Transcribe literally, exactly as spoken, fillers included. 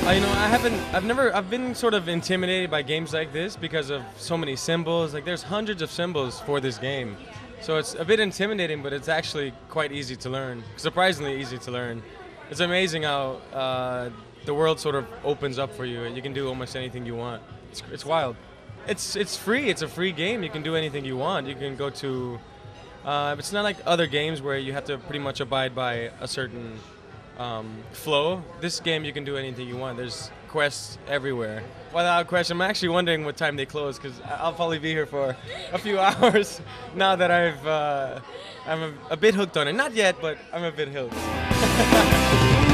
Uh, you know, I haven't, I've never, I've been sort of intimidated by games like this because of so many symbols. Like, there's hundreds of symbols for this game. So it's a bit intimidating, but it's actually quite easy to learn. Surprisingly easy to learn. It's amazing how uh, the world sort of opens up for you and you can do almost anything you want. It's, it's wild. It's, it's free, it's a free game. You can do anything you want. You can go to, uh, it's not like other games where you have to pretty much abide by a certain Um, flow. This game you can do anything you want. There's quests everywhere. Without question, I'm actually wondering what time they close because I'll probably be here for a few hours now that I've uh, I'm a, a bit hooked on it. Not yet, but I'm a bit hooked.